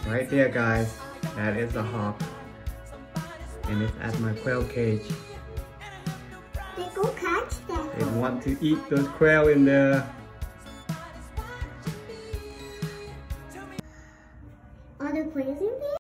Right there, guys. That is a hawk. And it's at my quail cage. They go catch that. They want to eat those quail in there. Are there quails in there?